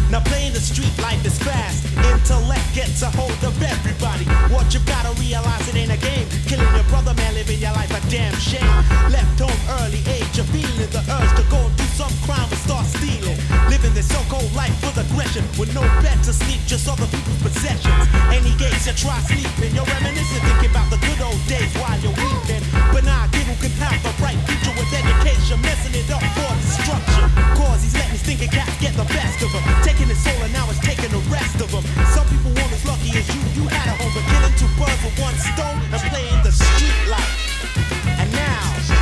Now playing the street life is fast. Intellect gets a hold of everybody. What you gotta realize, it ain't a game. Killing your brother, man, living your life a damn shame. Left home early age, you're feeling the urge to go and do some crime and start stealing. Living this so-called life with aggression, with no bed to sleep, just other people's possessions. Any gates you try sleeping, you're reminiscing, thinking about the good old days while you're weeping. But now kid who can have a bright future with education, messing it up for destruction. Cause he's letting his thinking cats get the best of him, taking his soul and now it's taking the rest of them. Some people weren't as lucky as you had a home, but killing two birds with one stone and playing the street life. And now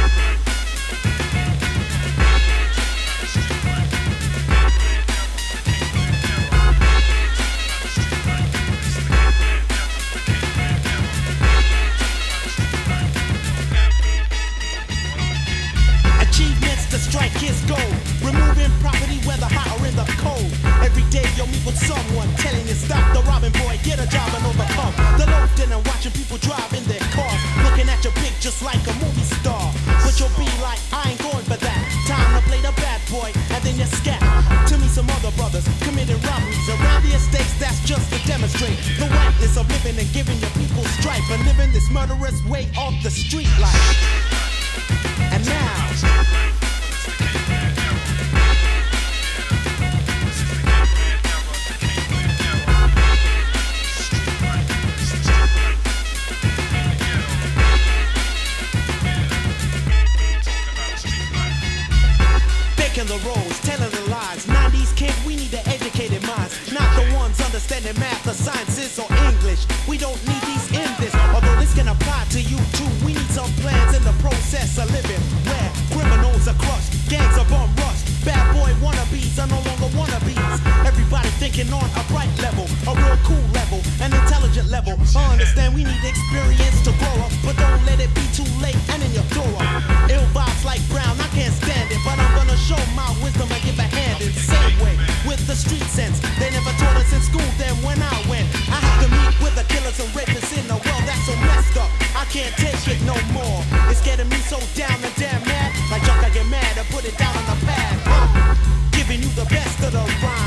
achievements to strike his goal, removing property whether hot or in the cold. Every day you'll meet with someone telling you stop the robbing, boy, get a job and overcome the loafing and watching people drive in their cars, looking at your big just like a movie star. But you'll be like, I ain't going for that. Time to play the bad boy and then you scat. To me some other brothers committing robberies around the estates, that's just to demonstrate the whackness of living and giving your people strife and living this murderous way of the street life. And now the roads, telling the lies. 90s kid, we need the educated minds, not the ones understanding math or sciences or English. We don't need these in this, although this can apply to you too. We need some plans in the process of living, where criminals are crushed, gangs are bum rushed, bad boy wannabes are no longer wannabes. Everybody thinking on a bright level, a real cool level, an intelligent level. I understand we need experience to grow up, but don't let it be too late and in your throw up. Ill vibes like Brown, I can't stand it, but I'm gonna show my wisdom and give a hand in the same way with the street sense they never taught us in school. Then when I went, I have to meet with the killers and rapists in the world that's so messed up. I can't take it no more. It's getting me so down and damn mad. Like Chuck, I get mad and put it down on the pad. Giving you the best of the rhyme.